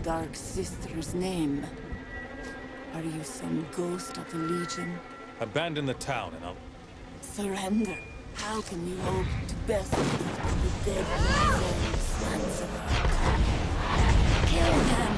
Dark Sister's name? Are you some ghost of the Legion? Abandon the town and I'll... Surrender. How can you hope to best the dead sons of our... Kill them!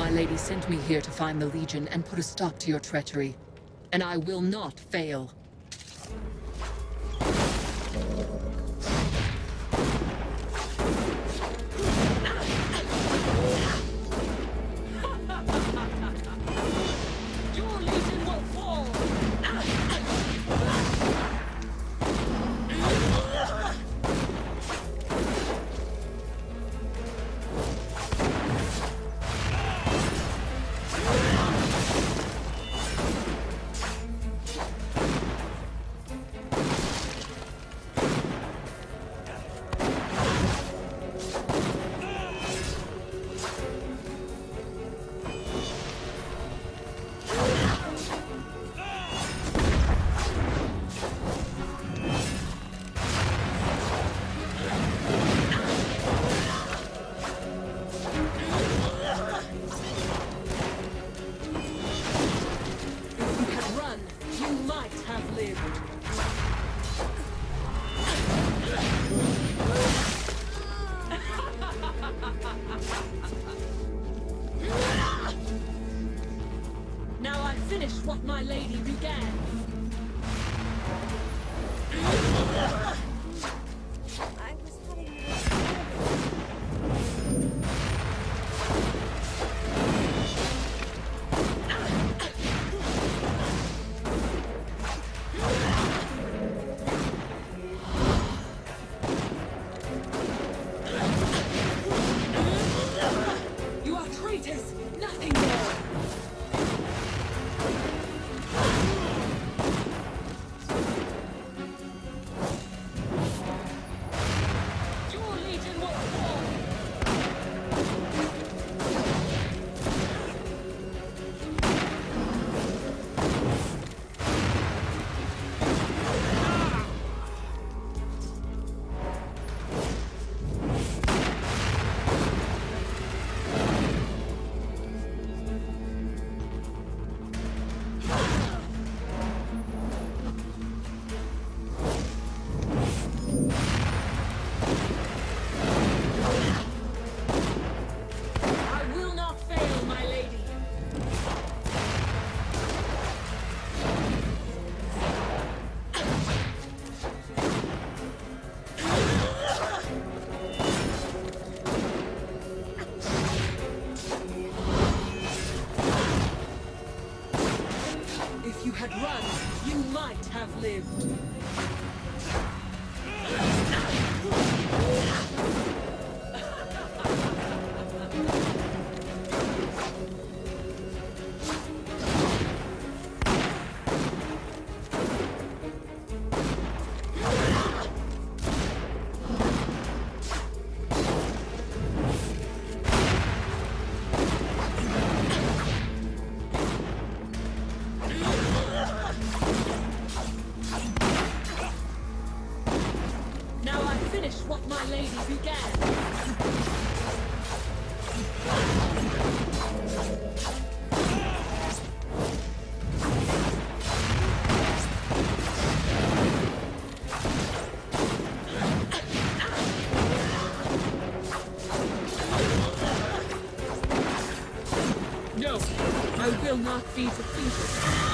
My lady sent me here to find the Legion and put a stop to your treachery. And I will not fail. Your Legion will fall! What my lady began. I was having You are traitors, nothing more. What my lady began. No, I will not be defeated.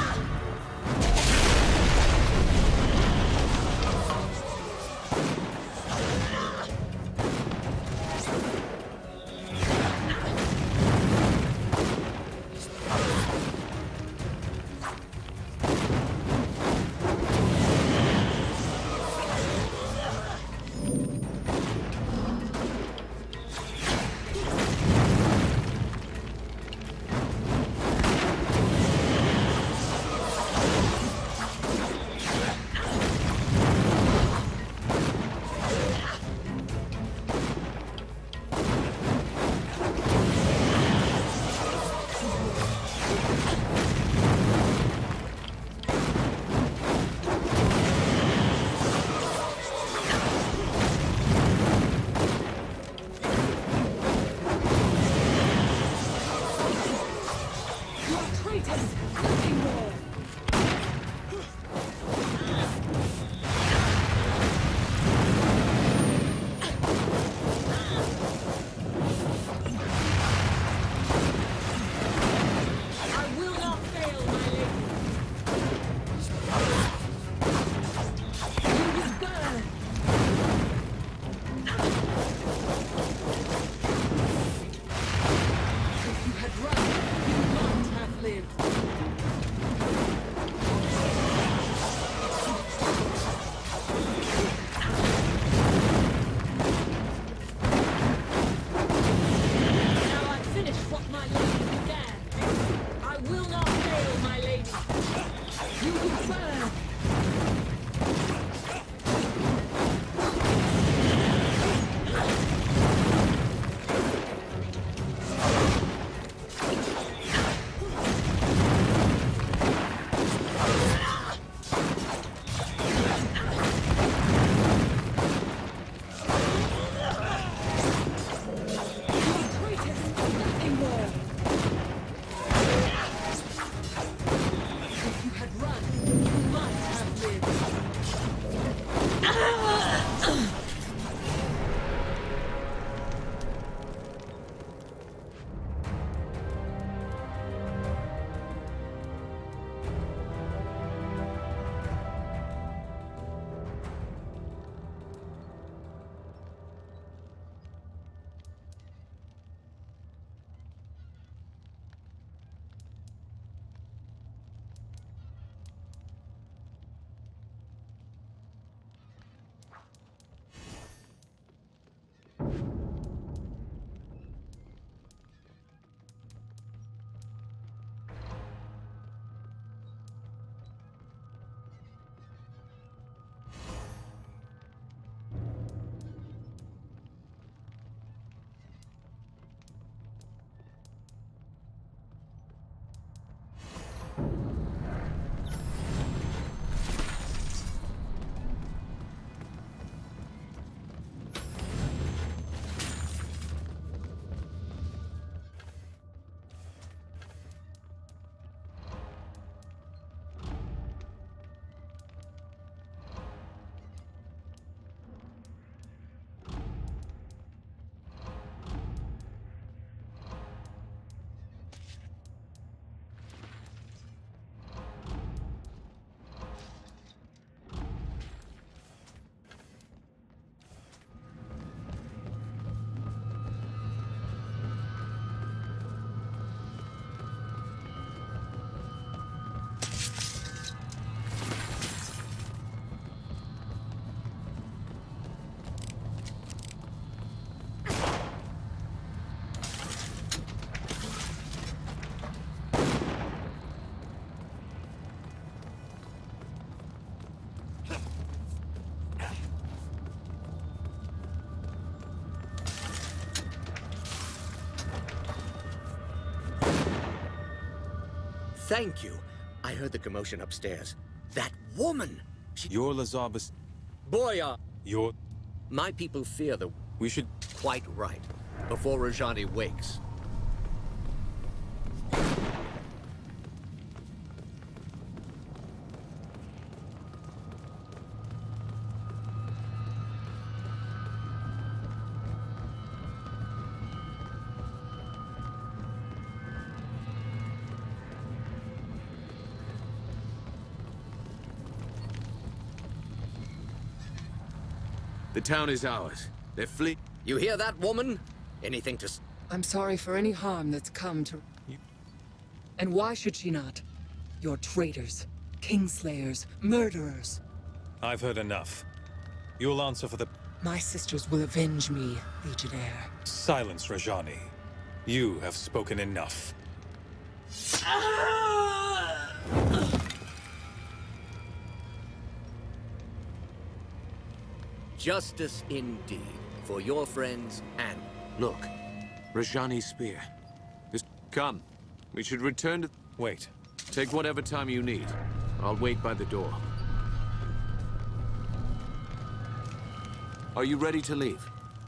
Thank you. I heard the commotion upstairs. That woman! You're Lazarbus. Boy, You're... my people fear the... We should... Quite right. Before Rajani wakes. The town is ours. They're fleeing. You hear that, woman? Anything to... I'm sorry for any harm that's come to... And why should she not? You're traitors, kingslayers, murderers. I've heard enough. You'll answer for the... My sisters will avenge me, Legionnaire. Silence, Rajani. You have spoken enough. Justice indeed. For your friends and... Look, Rajani's spear. Just come. We should return to... Wait. Take whatever time you need. I'll wait by the door. Are you ready to leave?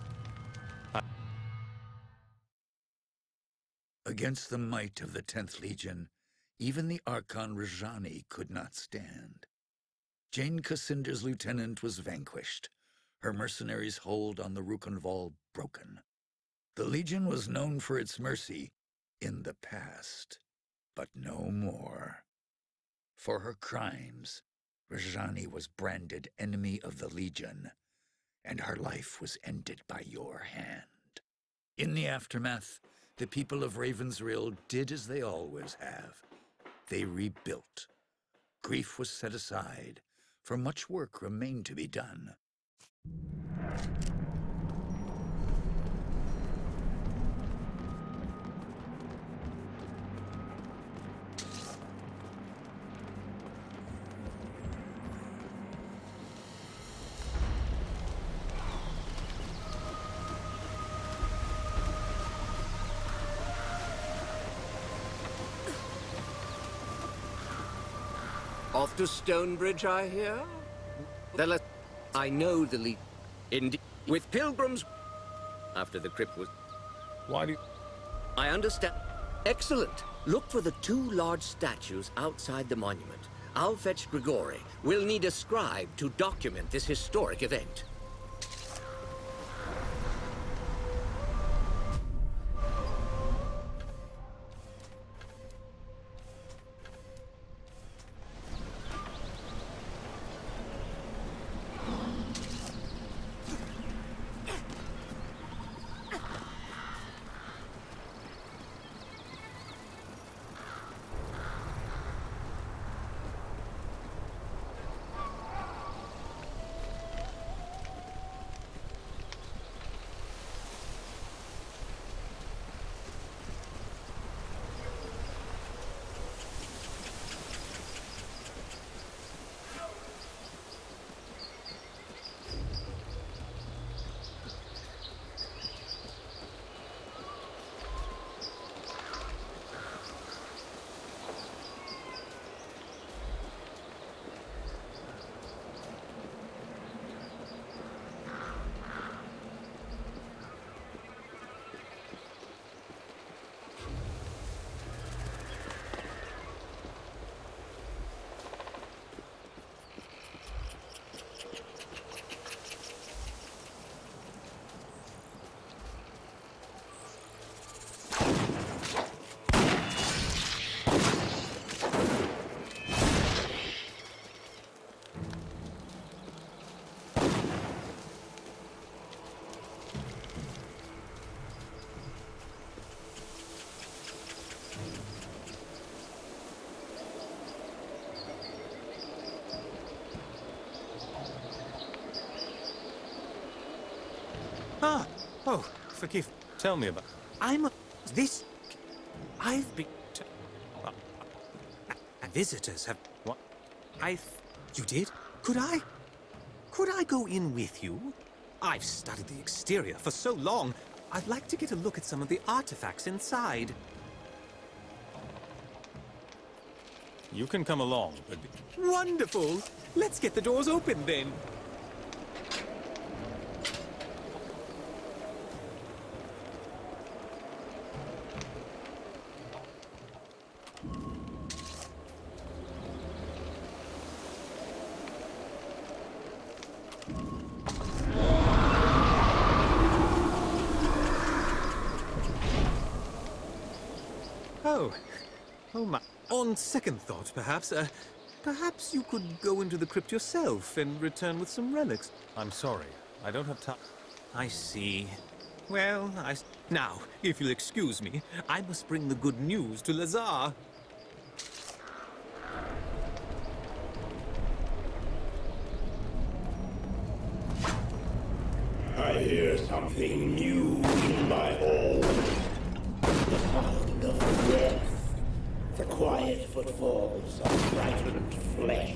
Against the might of the 10th Legion, even the Archon Rajani could not stand. Jane Cassinder's lieutenant was vanquished, her mercenaries' hold on the Rukenval broken. The Legion was known for its mercy in the past, but no more. For her crimes, Rajani was branded enemy of the Legion, and her life was ended by your hand. In the aftermath, the people of Raven's Rill did as they always have. They rebuilt. Grief was set aside, for much work remained to be done. Off to Stonebridge, I hear? Then I know the lead. Indeed. With pilgrims... After the crypt was... Why do you... I understand. Excellent. Look for the 2 large statues outside the monument. I'll fetch Grigori. We'll need a scribe to document this historic event. Ah, oh, forgive. Tell me about... This... I've been... visitors have... What? You did? Could I? Could I go in with you? I've studied the exterior for so long. I'd like to get a look at some of the artifacts inside. You can come along, but... Wonderful! Let's get the doors open then. Oh my. On second thought, perhaps you could go into the crypt yourself and return with some relics. I'm sorry. I don't have time. I see. Well, now, if you'll excuse me, I must bring the good news to Lazar. I hear something new in my hall. The sound of death. The quiet footfalls of frightened flesh.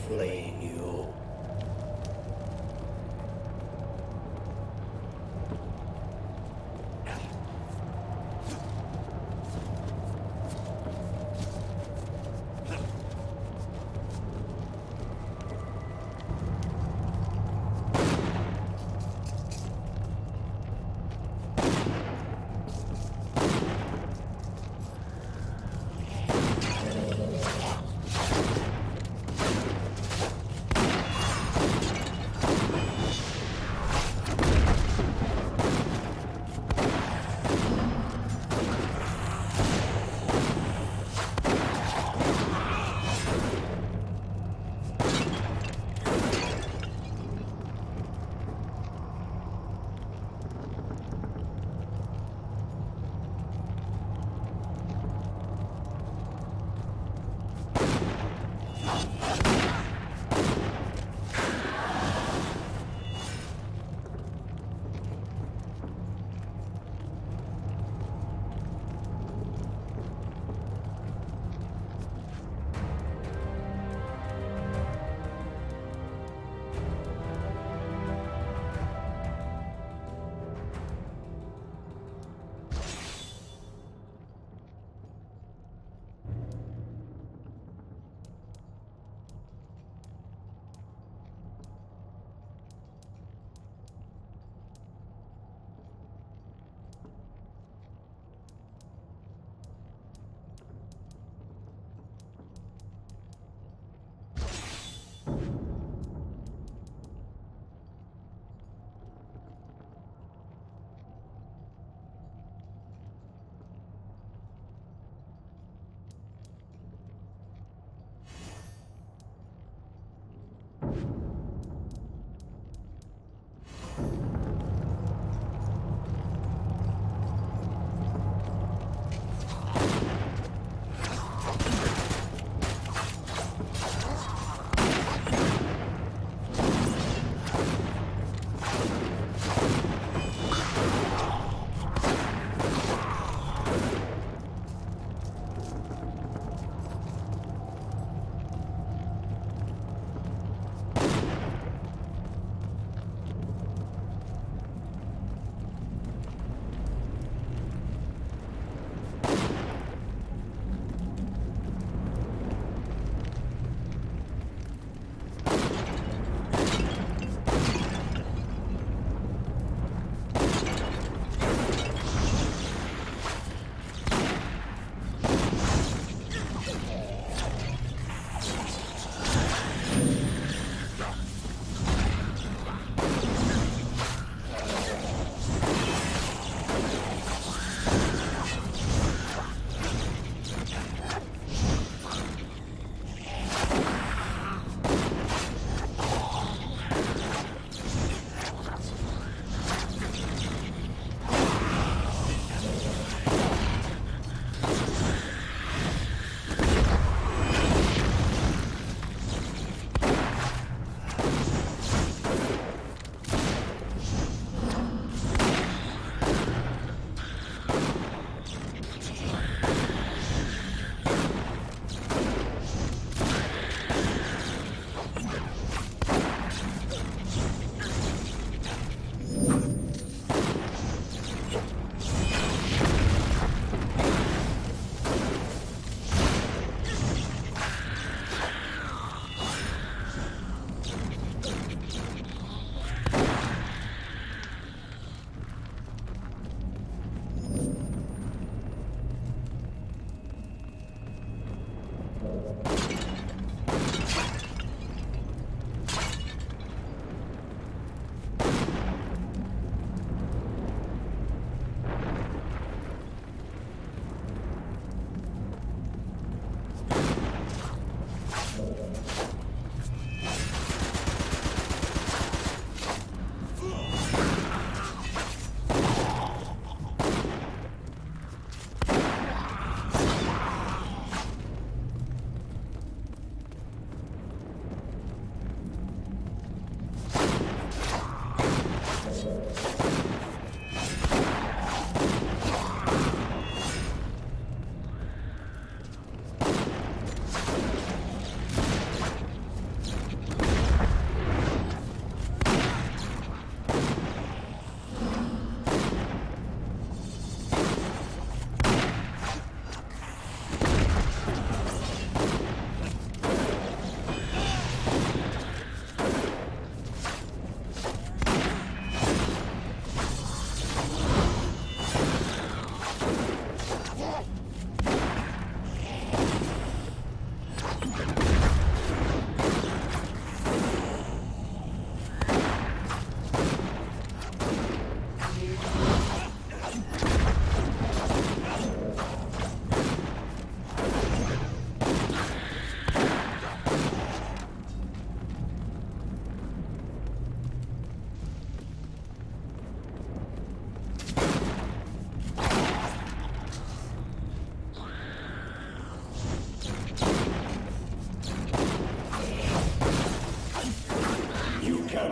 flaying you.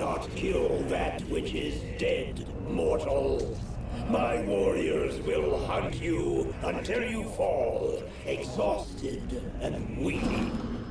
not kill that which is dead, mortal. My warriors will hunt you until you fall, exhausted and weeping.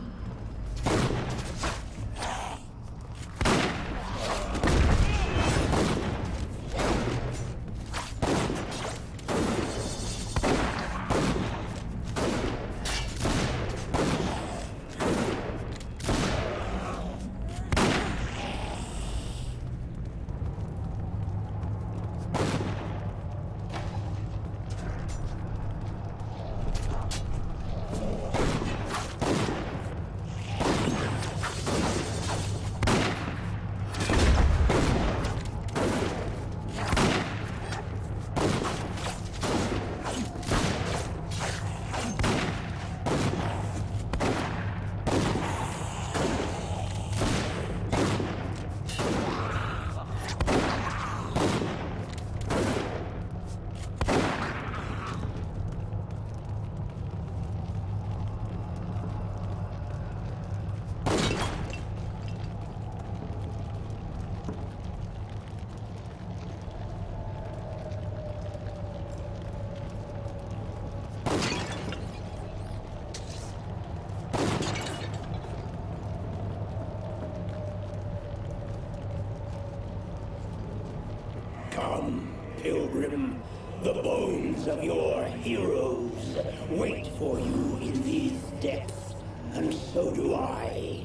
Come, pilgrim, the bones of your heroes wait for you in these depths, and so do I.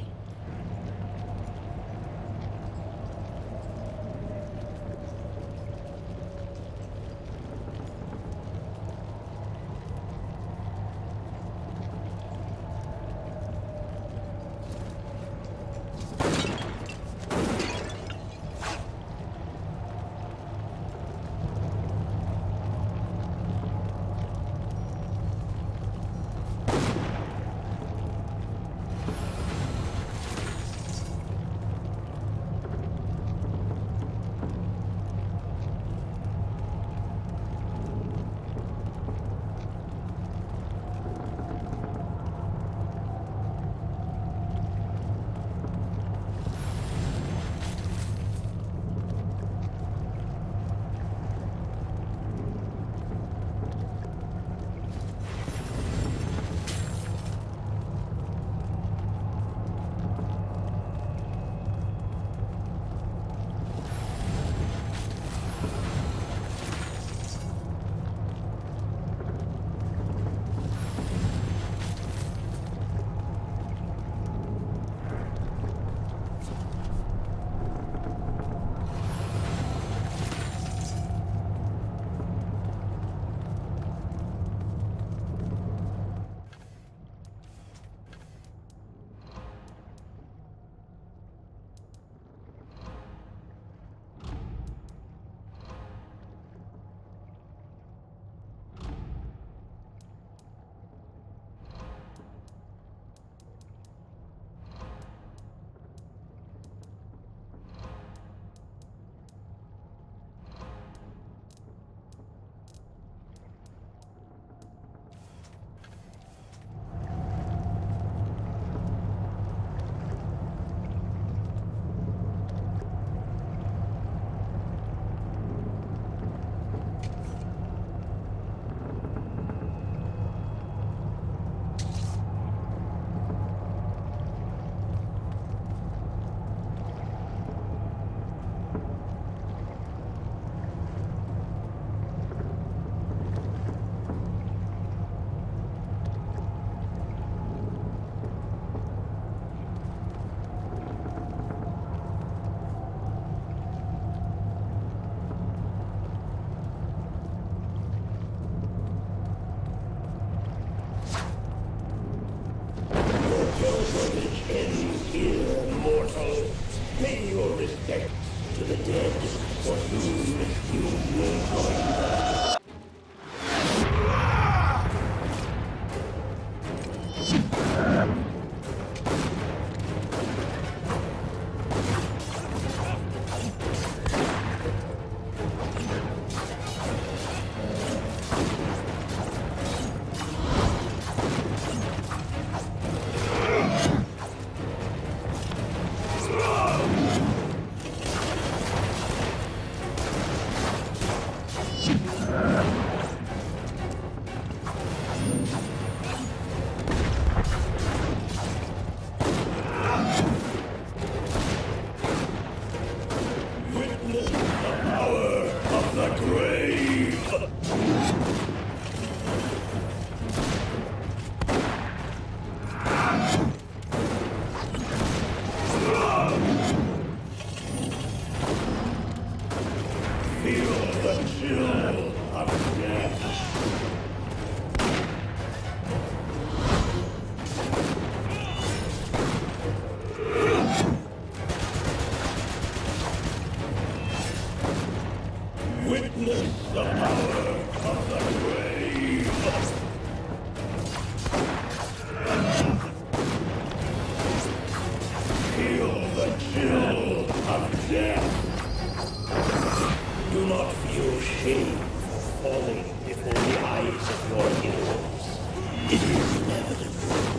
chill of death. Witness the power of the grave. Feel the chill of death. Do not feel shame for falling before the eyes of your heroes. It is inevitable.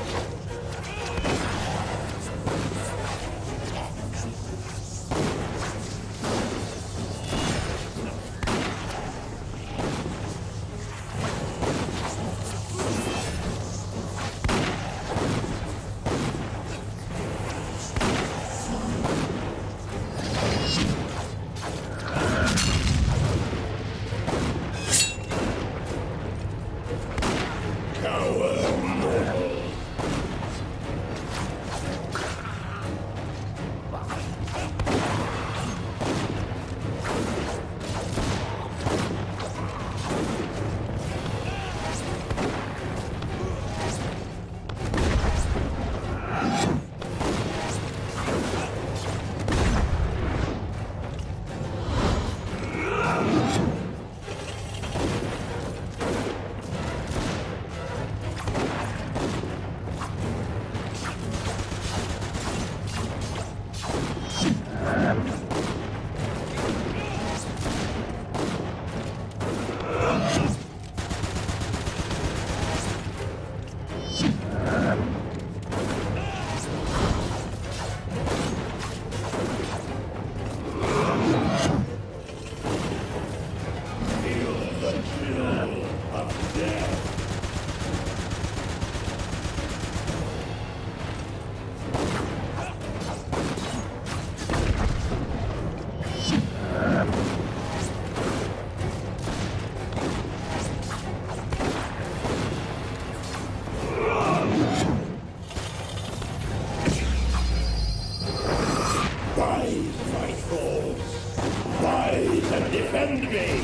Defend me!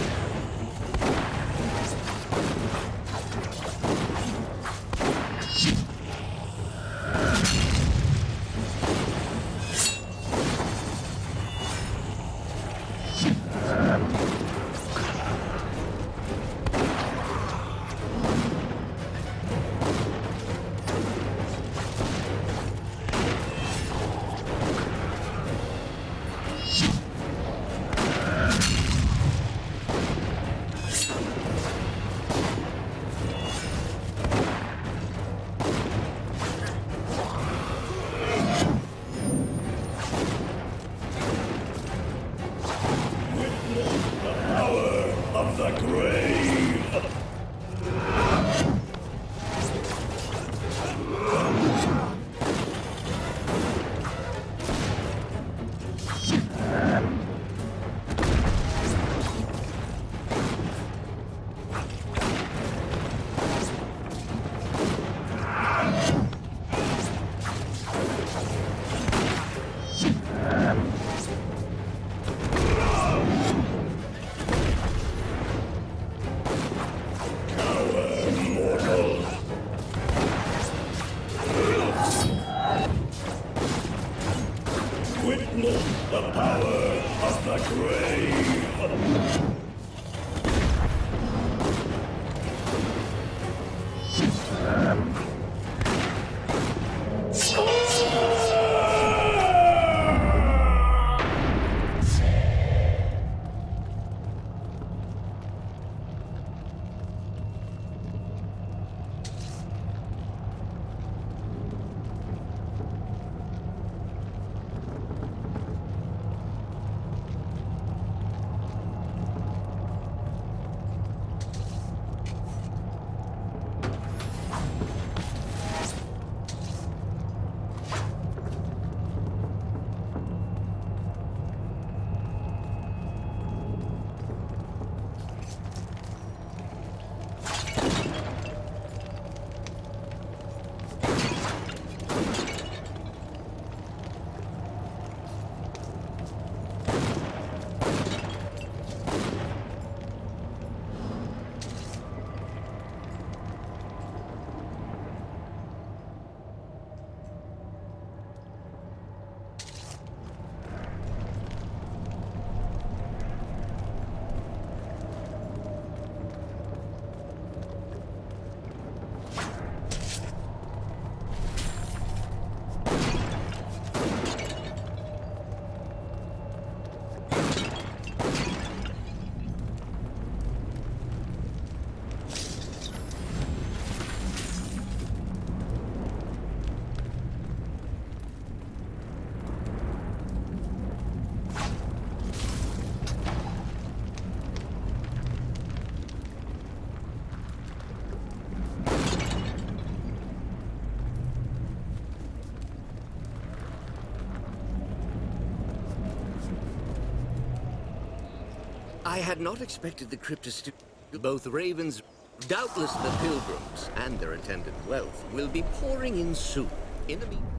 I had not expected the crypts to... Both ravens, doubtless the pilgrims, and their attendant wealth will be pouring in soon. In the meantime...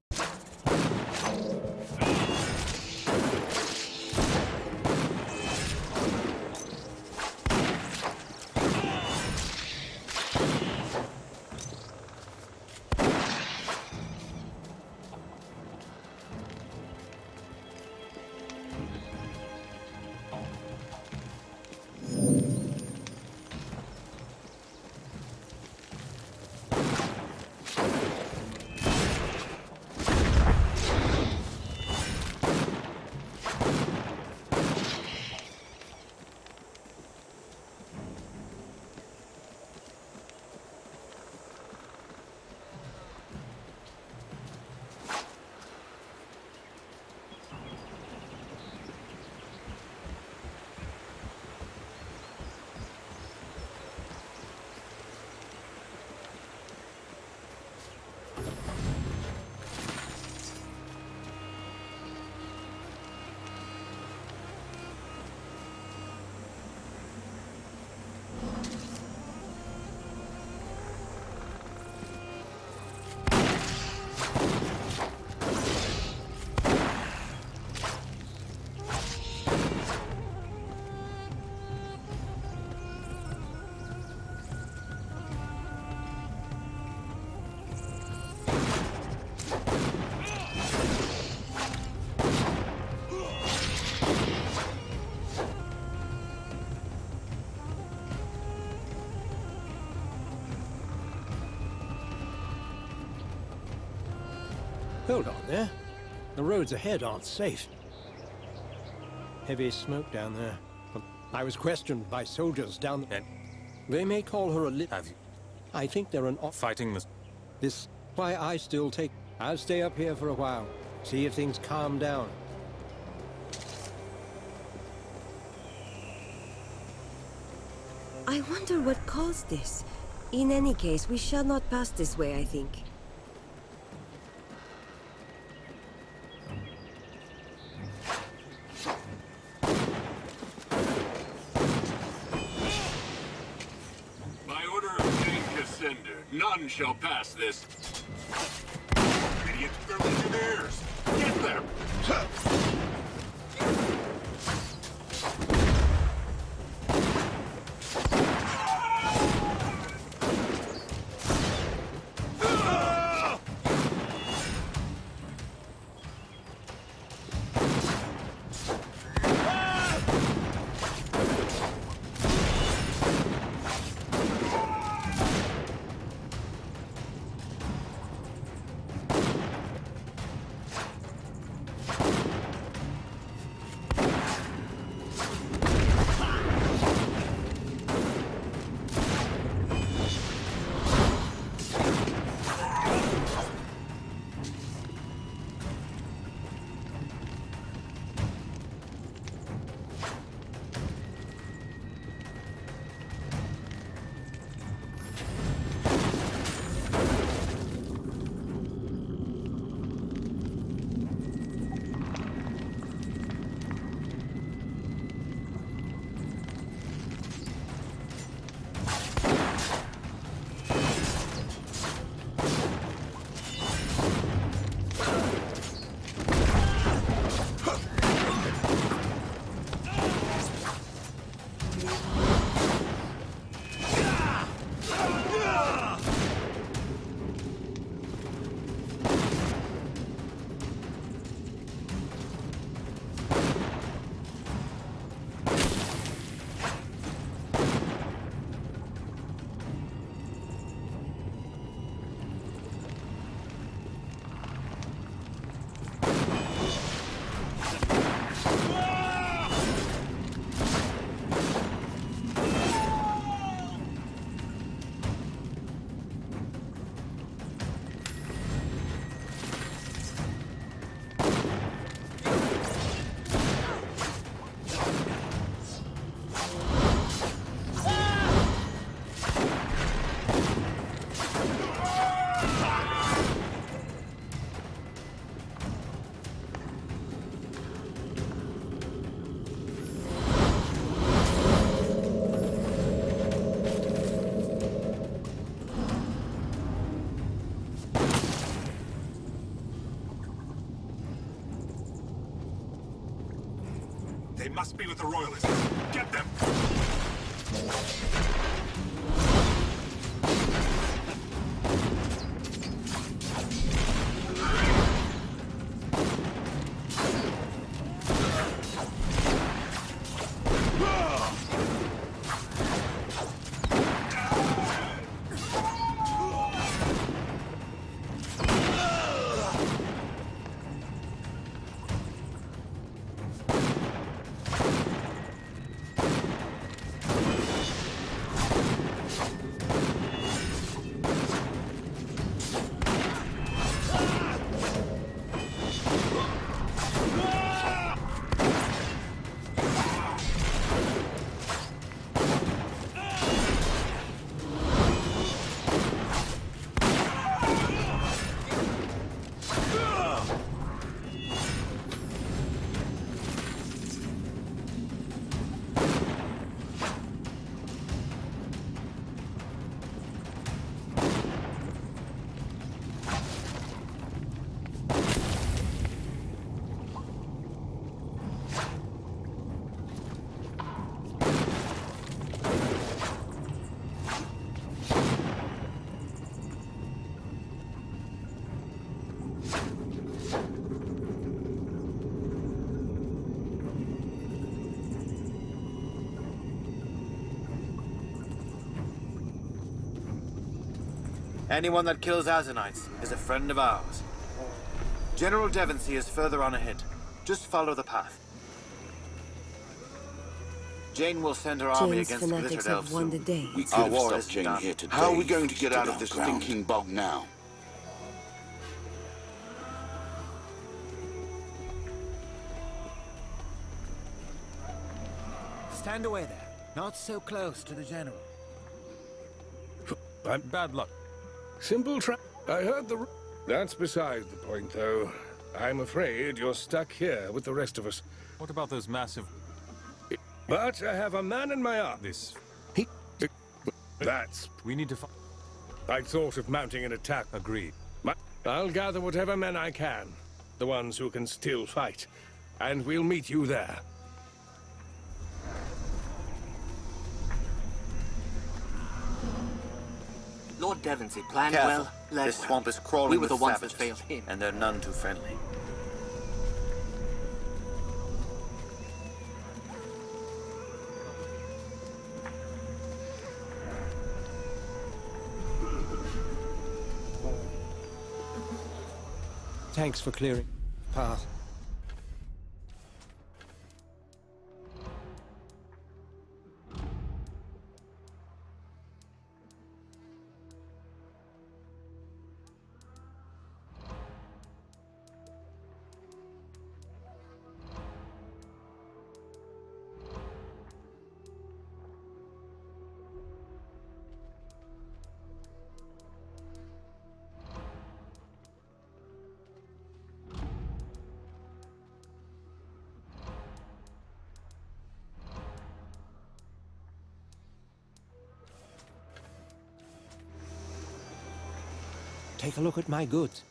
Hold on there. The roads ahead aren't safe. Heavy smoke down there. I was questioned by soldiers down there. They may call her a Have you... I think they're an Fighting this... This why I still take... I'll stay up here for a while. See if things calm down. I wonder what caused this. In any case, we shall not pass this way, I think. None shall pass this. Idiots, they're legionnaires! Get them! They must be with the Royalists. Get them! Anyone that kills Azanites is a friend of ours. General Devonsey is further on ahead. Just follow the path. Jane will send her army Jane's against the fanatics Glittered have Elves won the soon. day. We could Our have war stopped isn't Jane done. here today. How are we going to get Stood out of our this ground. stinking bog now? Stand away there. Not so close to the General. Bad luck. Simple trap. I heard the... That's beside the point, though. I'm afraid you're stuck here with the rest of us. What about those massive... But I have a man in my arm. This... That's... We need to I thought of mounting an attack. Agreed. I'll gather whatever men I can. The ones who can still fight. And we'll meet you there. Lord Devonsey planned Careful. well, led This well. swamp is crawling We were with the ones savages, that failed him. and they're none too friendly. Thanks for clearing the path. Take a look at my goods.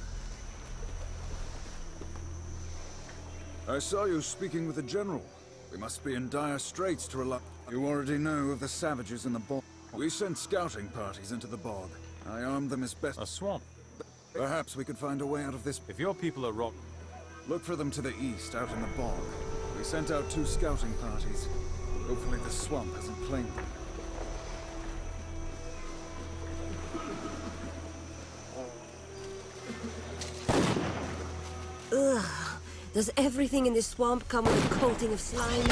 I saw you speaking with the General. We must be in dire straits to rely. You already know of the savages in the bog. We sent scouting parties into the bog. I armed them as best. A swamp. Perhaps we could find a way out of this. If your people are rock... Look for them to the east, out in the bog. We sent out 2 scouting parties. Hopefully the swamp hasn't claimed them. Ugh. Does everything in this swamp come with a coating of slime?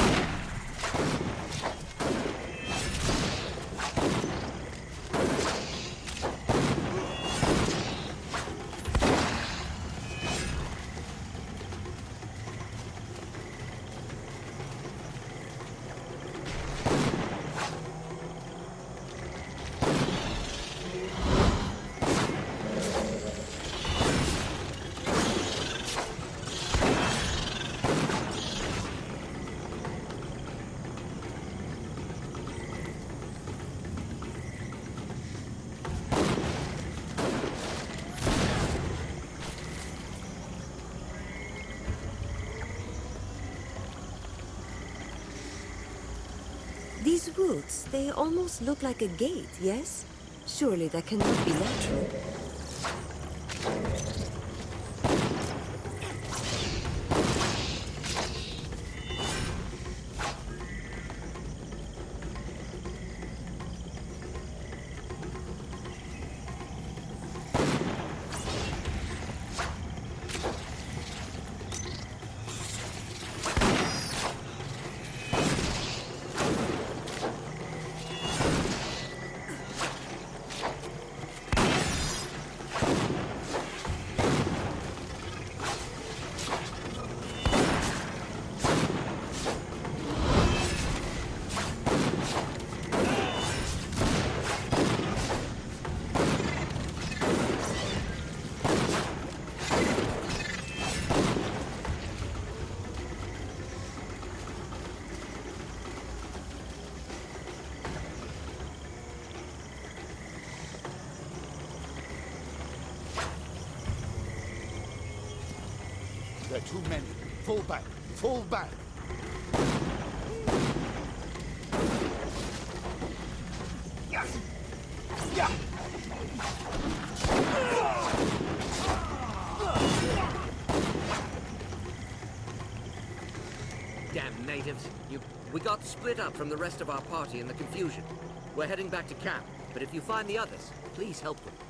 These roots, they almost look like a gate, yes? Surely that cannot be natural. There are too many. Fall back. Fall back. Yeah. Yeah. Damn natives. We got split up from the rest of our party in the confusion. We're heading back to camp, but if you find the others, please help them.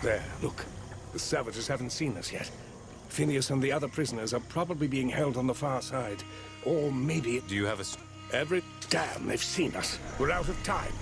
There, look. The savages haven't seen us yet. Phineas and the other prisoners are probably being held on the far side. Or maybe... Do you have a... Every... Damn, they've seen us. We're out of time.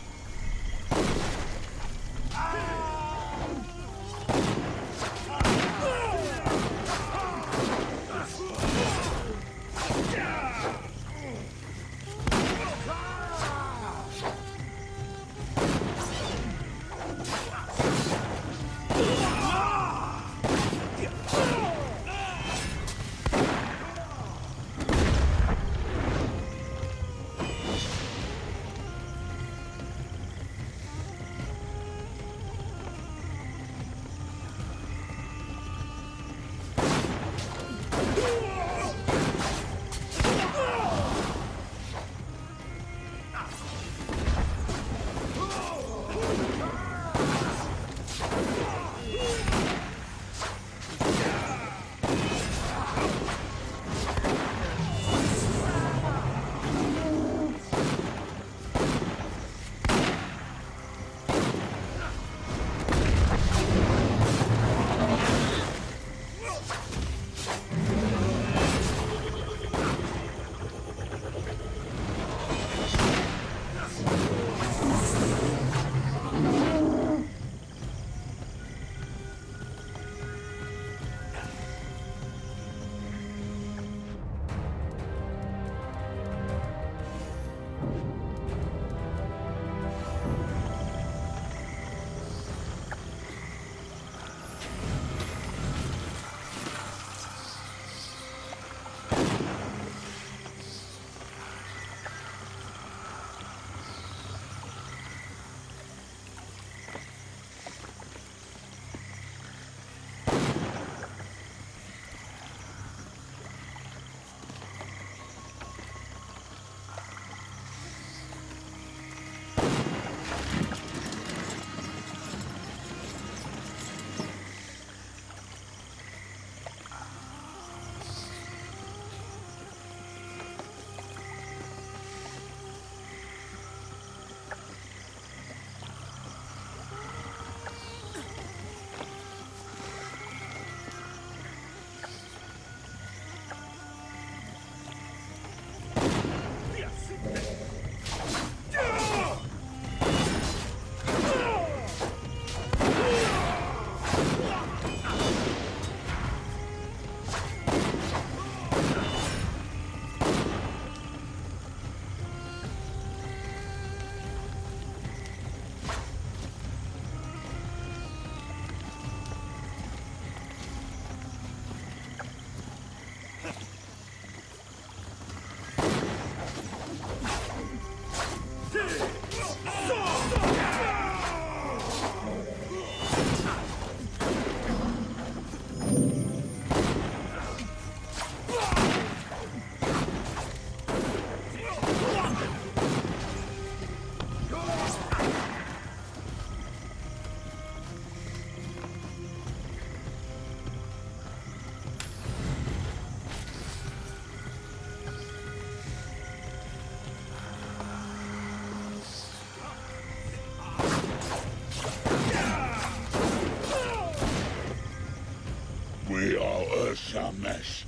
We are Urshamesh.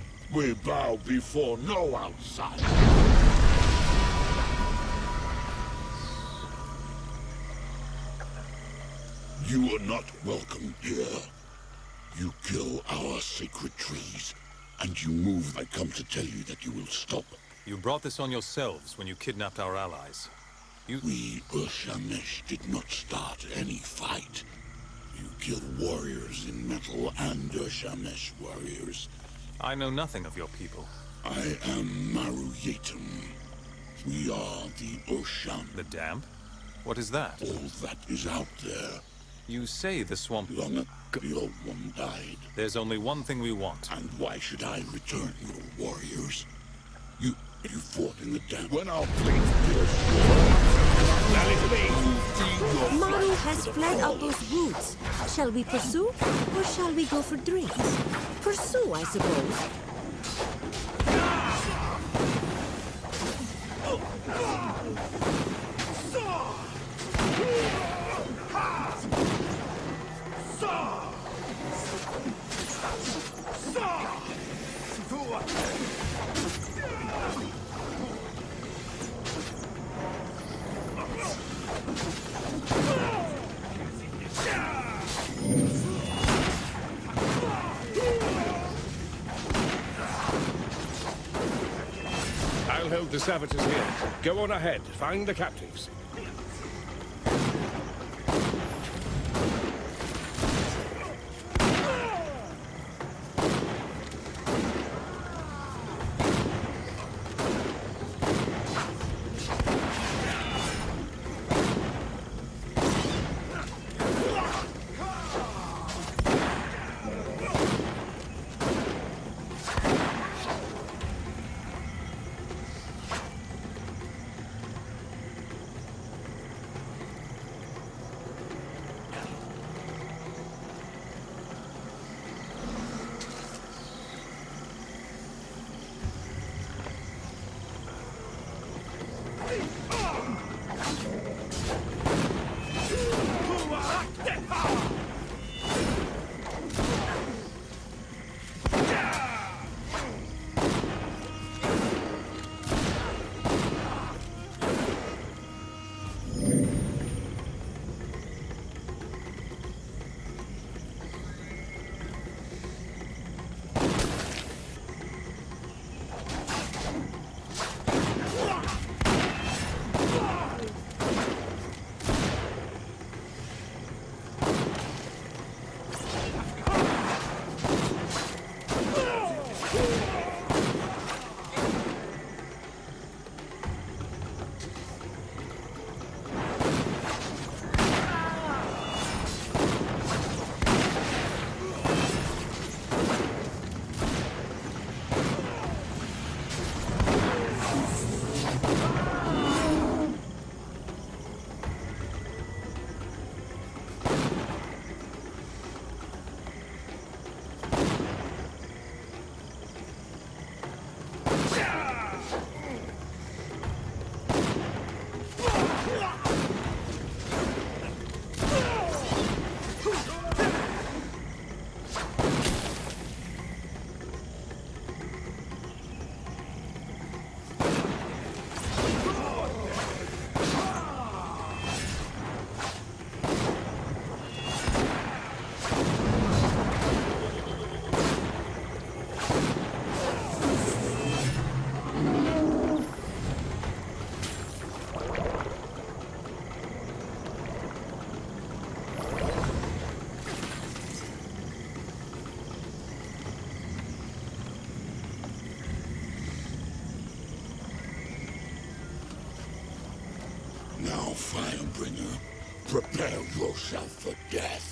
We bow before no outsider. You are not welcome here. You kill our sacred trees, and you move. I come to tell you that you will stop. You brought this on yourselves when you kidnapped our allies. We, Urshamesh, did not start any fight. You killed warriors in metal and Urshamesh warriors. I know nothing of your people. I am Maruyetum. We are the Ursham. The damp? What is that? All that is out there. You say the swamp... Long ago, the old one died. There's only one thing we want. And why should I return your warriors? You fought in the damp. When our blades pierce Maru has fled up those woods. Shall we pursue, or shall we go for drinks? Pursue, I suppose. I'll hold the savages here. Go on ahead. Find the captives. Now, Firebringer, prepare yourself for death.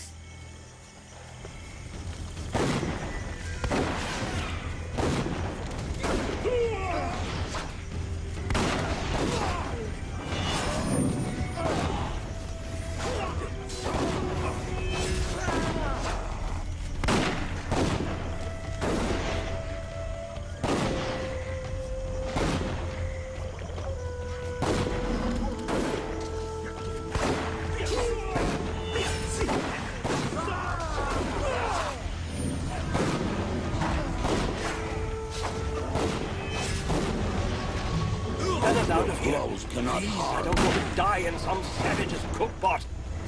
Out of here. Cannot harm. I don't want to die in some savage's cookpot.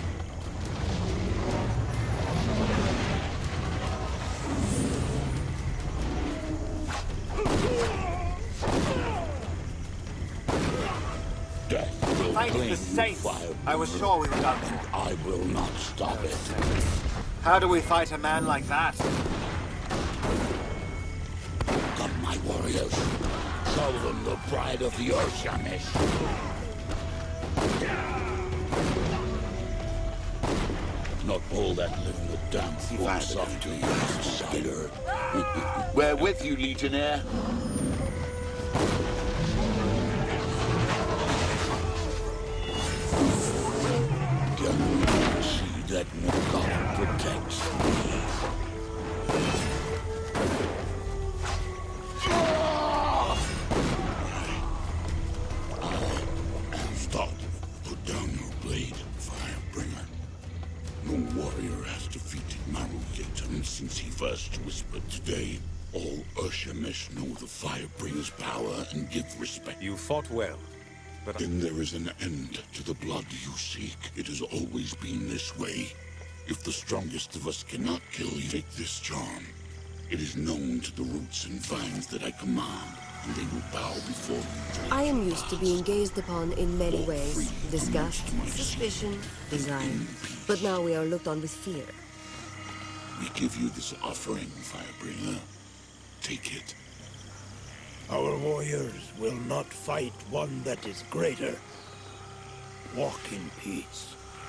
Death will Fight claim the saints. Fire. I was sure we were done. I will not stop it. How do we fight a man like that? Come, my warriors. Show them the pride of the Urshamis. Not all that living with damn fools off to you, spider. We're with you, Legionnaire. Can you see that no God protects me? Put down your blade, Firebringer. No warrior has defeated the Firebringer's power and give respect. You fought well, but then there is an end to the blood you seek. It has always been this way. If the strongest of us cannot kill you, take this charm. It is known to the roots and vines that I command, and they will bow before you. I am used to being gazed upon in many ways. Disgust, suspicion, desire. But now we are looked on with fear. We give you this offering, Firebringer. Take it. Our warriors will not fight one that is greater. Walk in peace.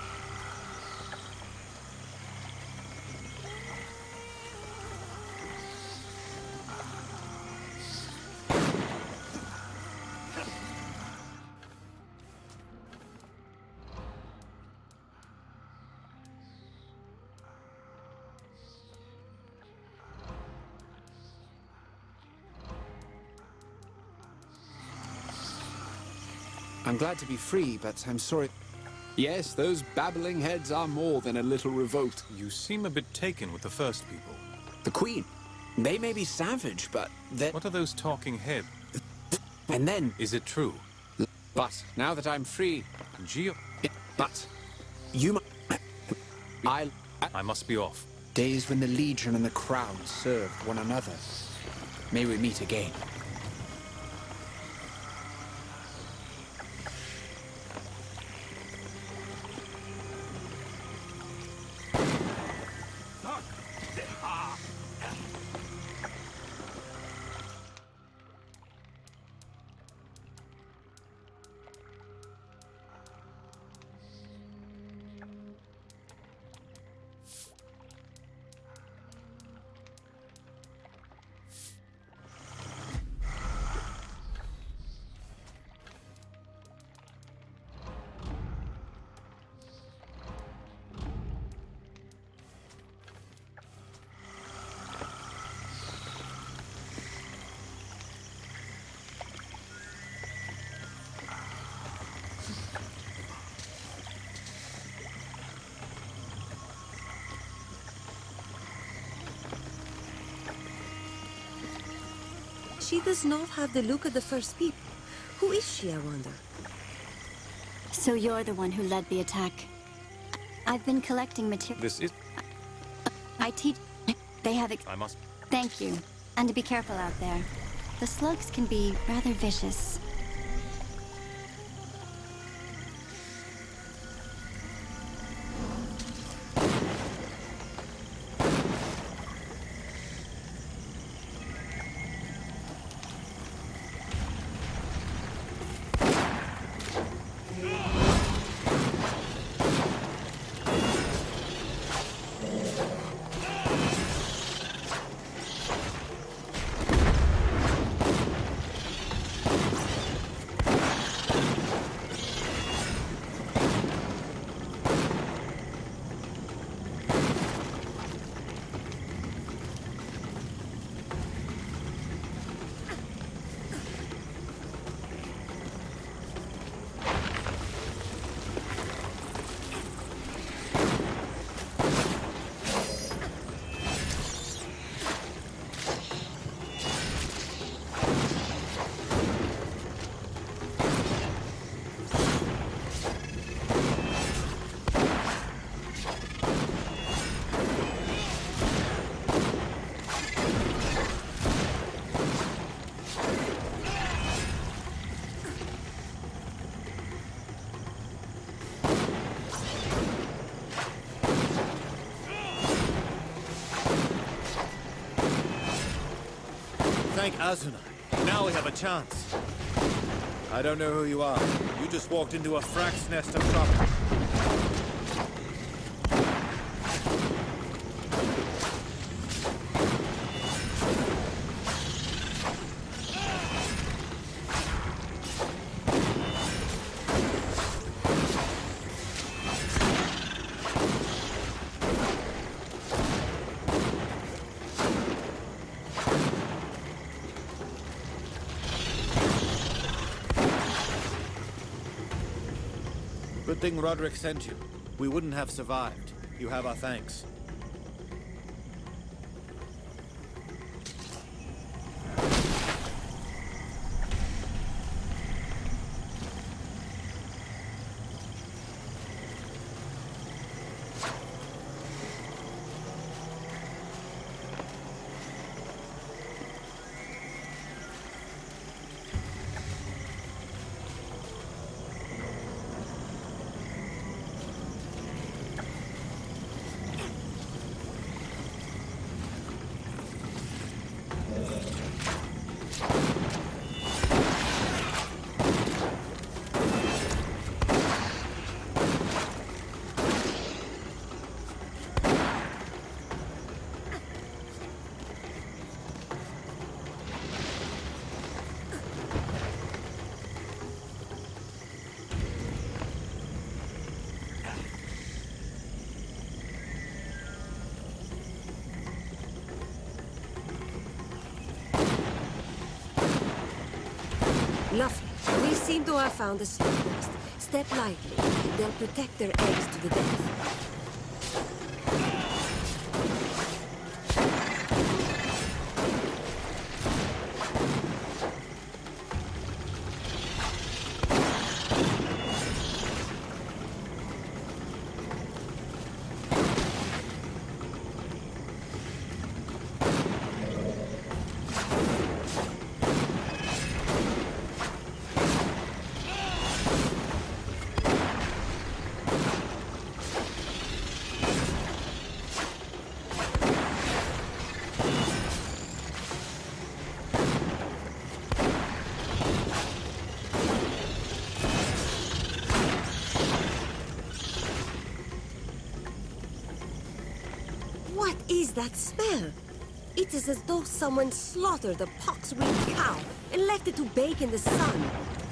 I'm glad to be free, but I'm sorry. Yes, those babbling heads are more than a little revolt. You seem a bit taken with the first people. The Queen. They may be savage, but they... What are those talking heads? And then... Is it true? But, now that I'm free... But... You... I must be off. Days when the Legion and the Crown served one another. May we meet again. She does not have the look of the first people. Who is she, I wonder? So you're the one who led the attack. I've been collecting material. This is... I teach... They have... I must... Thank you. And to be careful out there. The slugs can be rather vicious. Thank Azunai. Now we have a chance. I don't know who you are. You just walked into a frack's nest of trouble. Good thing Roderick sent you. We wouldn't have survived. You have our thanks. Lovely. We seem to have found a snake nest. Step lightly. They'll protect their eggs to the death. What is that smell? It is as though someone slaughtered a pox-ridden cow and left it to bake in the sun.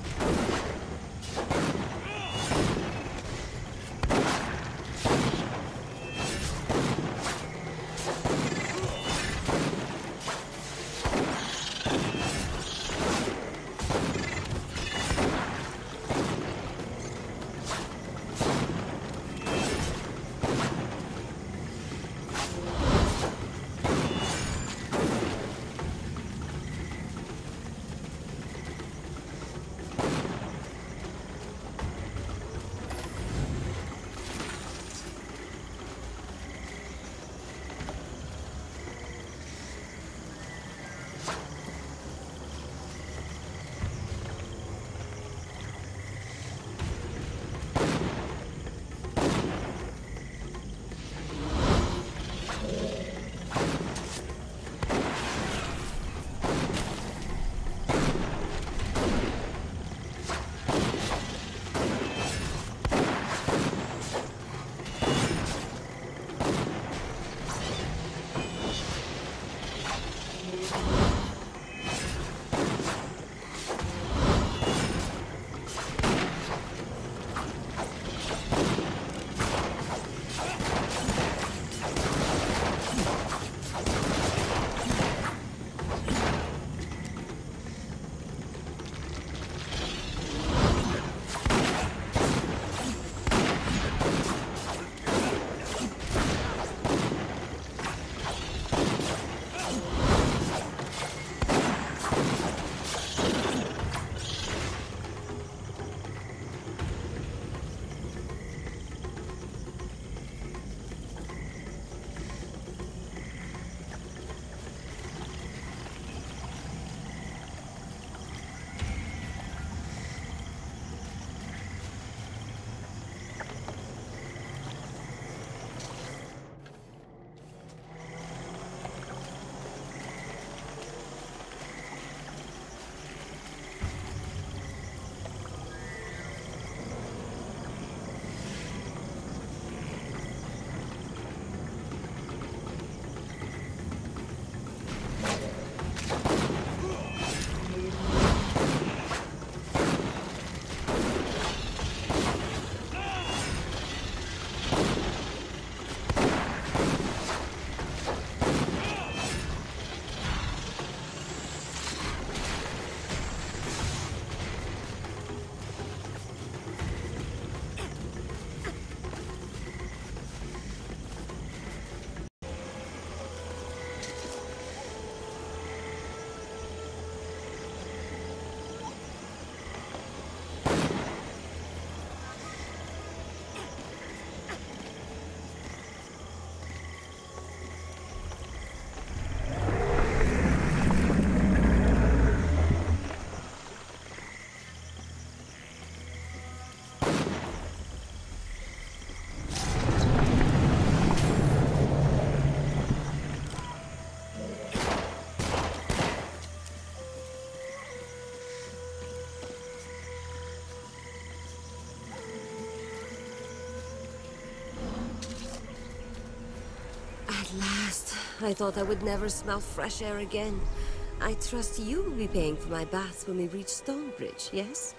At last. I thought I would never smell fresh air again. I trust you will be paying for my baths when we reach Stonebridge, yes?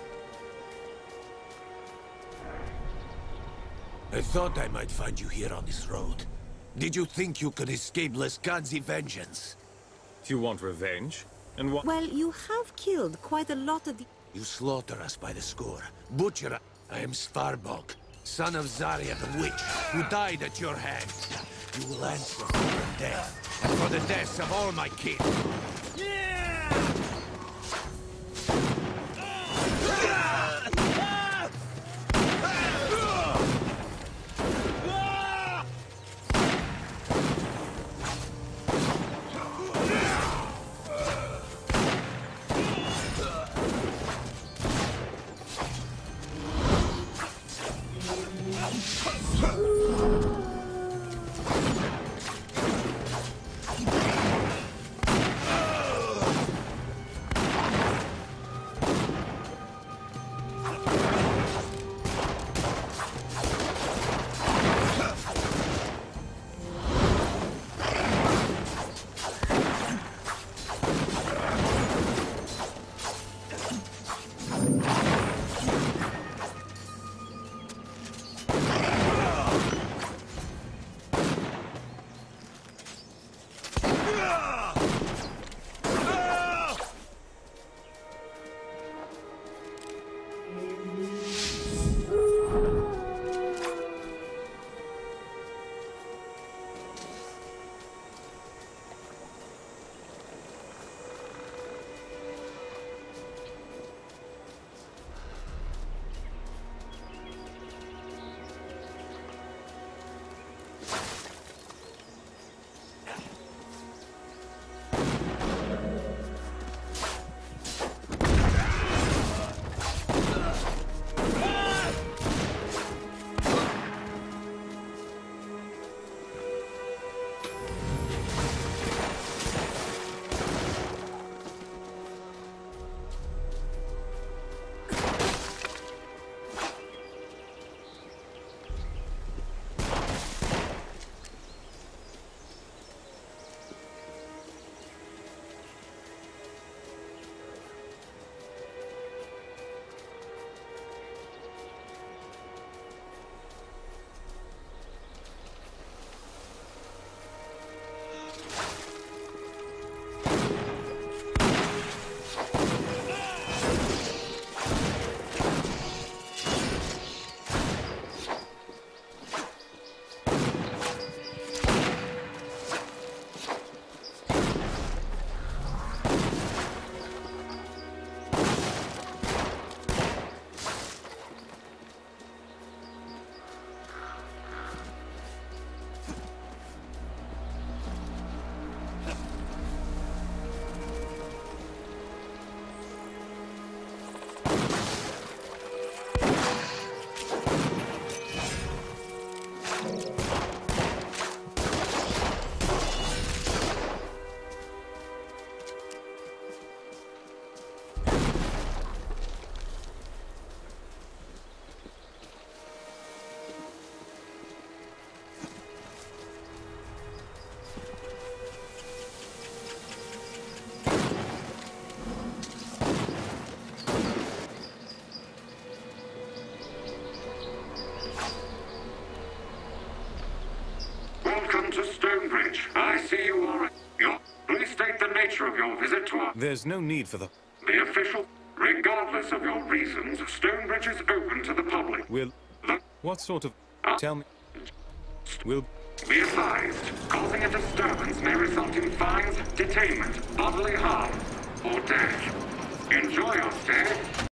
I thought I might find you here on this road. Did you think you could escape Lescanzi vengeance? You want revenge? And what? Well, you have killed quite a lot of the... You slaughter us by the score. Butcher us. I am Svarbog, son of Zaria the witch, who died at your hands. You will answer for your death, and for the deaths of all my kin. Welcome to Stonebridge. I see you are... Please state the nature of your visit to us. There's no need for the official. Regardless of your reasons, Stonebridge is open to the public. What sort of... Tell me... Will... Be advised, causing a disturbance may result in fines, detainment, bodily harm, or death. Enjoy your stay.